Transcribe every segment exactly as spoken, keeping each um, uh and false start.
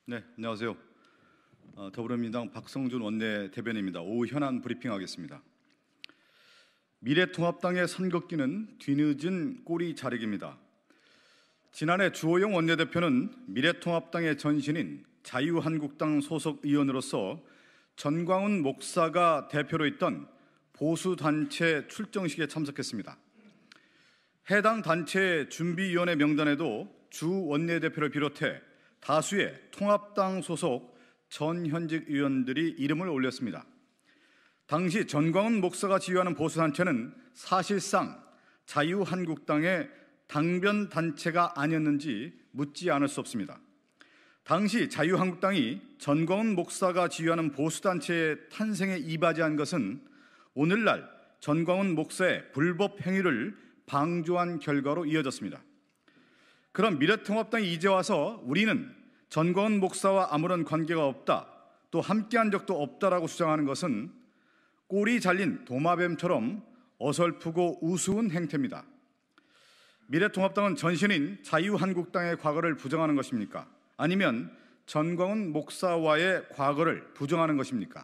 네, 안녕하세요. 어, 더불어민주당 박성준 원내대변인입니다. 오후 현안 브리핑하겠습니다. 미래통합당의 선긋기는 뒤늦은 꼬리 자르기입니다. 지난해 주호영 원내대표는 미래통합당의 전신인 자유한국당 소속 의원으로서 전광훈 목사가 대표로 있던 보수단체 출정식에 참석했습니다. 해당 단체의 준비위원회 명단에도 주 원내대표를 비롯해 다수의 통합당 소속 전현직 의원들이 이름을 올렸습니다. 당시 전광훈 목사가 지휘하는 보수단체는 사실상 자유한국당의 당변 단체가 아니었는지 묻지 않을 수 없습니다. 당시 자유한국당이 전광훈 목사가 지휘하는 보수단체의 탄생에 이바지한 것은 오늘날 전광훈 목사의 불법 행위를 방조한 결과로 이어졌습니다. 그럼 미래통합당이 이제 와서 우리는 전광훈 목사와 아무런 관계가 없다, 또 함께한 적도 없다라고 주장하는 것은 꼬리 잘린 도마뱀처럼 어설프고 우스운 행태입니다. 미래통합당은 전신인 자유한국당의 과거를 부정하는 것입니까? 아니면 전광훈 목사와의 과거를 부정하는 것입니까?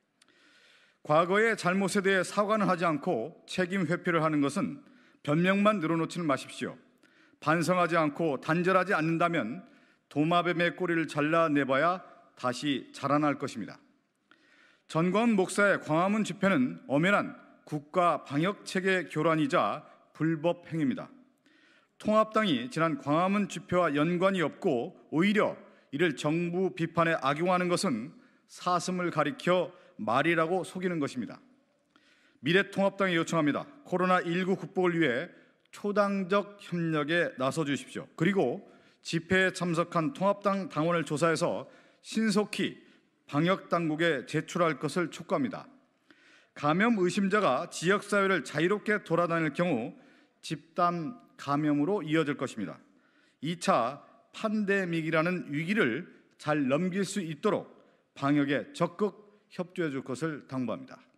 과거의 잘못에 대해 사과는 하지 않고 책임 회피를 하는 것은 변명만 늘어놓지는 마십시오. 반성하지 않고 단절하지 않는다면 도마뱀의 꼬리를 잘라내봐야 다시 자라날 것입니다. 전광훈 목사의 광화문 집회는 엄연한 국가 방역체계 교란이자 불법 행위입니다. 통합당이 지난 광화문 집회와 연관이 없고 오히려 이를 정부 비판에 악용하는 것은 사슴을 가리켜 말이라고 속이는 것입니다. 미래통합당에 요청합니다. 코로나십구 극복을 위해 초당적 협력에 나서 주십시오. 그리고 집회에 참석한 통합당 당원을 조사해서 신속히 방역당국에 제출할 것을 촉구합니다. 감염 의심자가 지역사회를 자유롭게 돌아다닐 경우 집단 감염으로 이어질 것입니다. 이 차 팬데믹이라는 위기를 잘 넘길 수 있도록 방역에 적극 협조해 줄 것을 당부합니다.